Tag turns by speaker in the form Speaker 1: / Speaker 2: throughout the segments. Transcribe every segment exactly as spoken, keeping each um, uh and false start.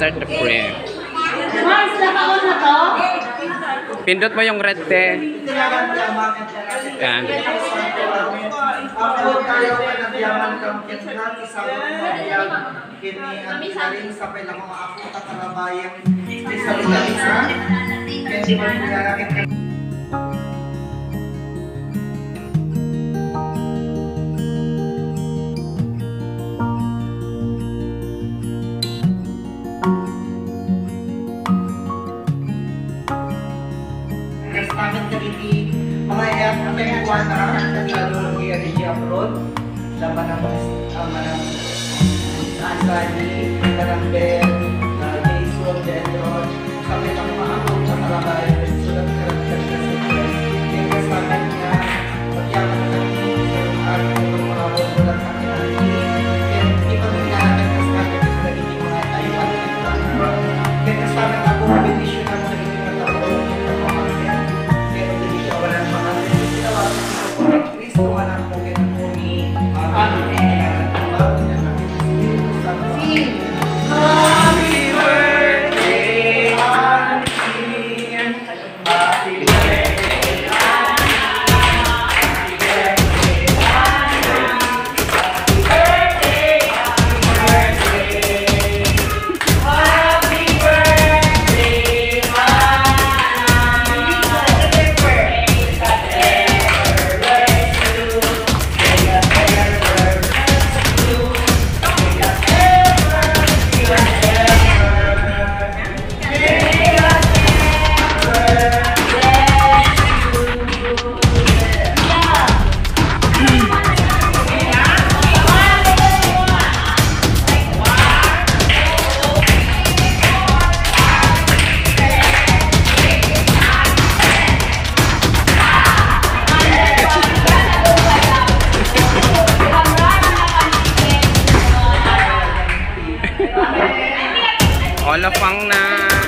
Speaker 1: start the frame. Pindot mo yung red te. Yan.
Speaker 2: Upload laban ng manang Asali, manang Ben, Jason, Dendron, sampai ng mga ako sa kalabay, sulat karakter na sila. Yung kasabi nga, pagyaman na kami sa araw ng mga sulat sa kinali. Kaya hindi pa rin natin kasabi na nagiging mga Taiwan. Kaya kasabi na ako, benisyon na nagiging mga tao ng mga kaya. Kaya benisyon wala ng mga kaya. Sinawasan ko po, Kristo, anak mo, Happy birthday, Auntie. Happy birthday, Happy birthday, Happy birthday, Happy birthday,
Speaker 1: Olapang na.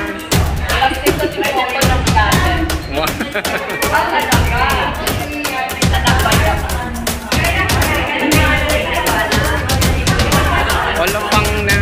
Speaker 1: Olapang na.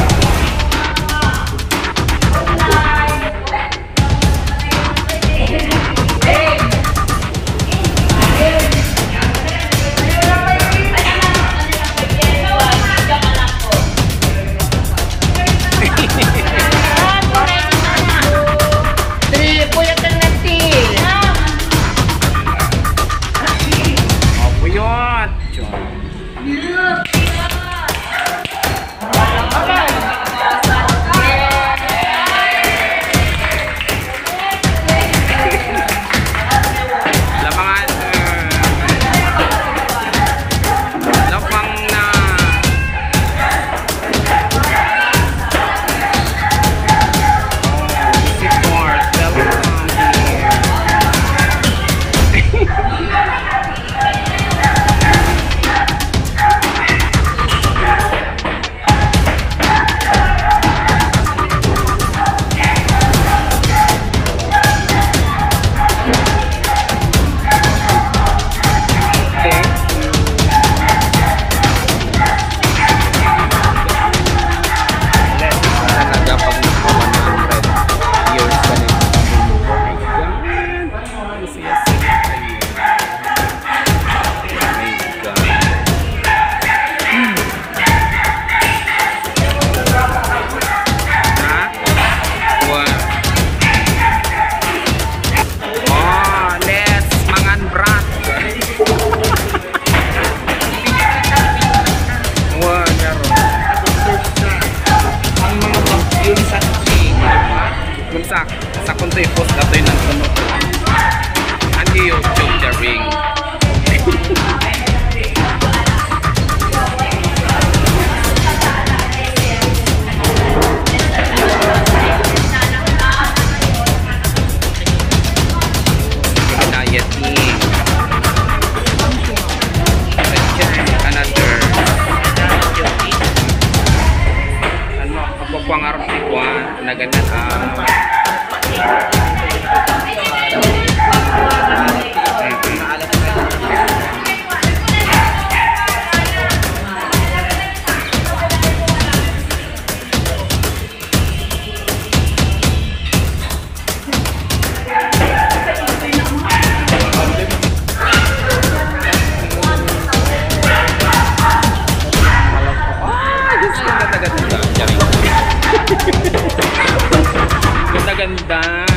Speaker 3: Thank you.
Speaker 1: sa sa kunto i-post na to yung nagsunod. Ang YouTube jaring. Diet ni. Another. Ano, ako po ang arap si Juan na ganyan ah. Ganda-ganda.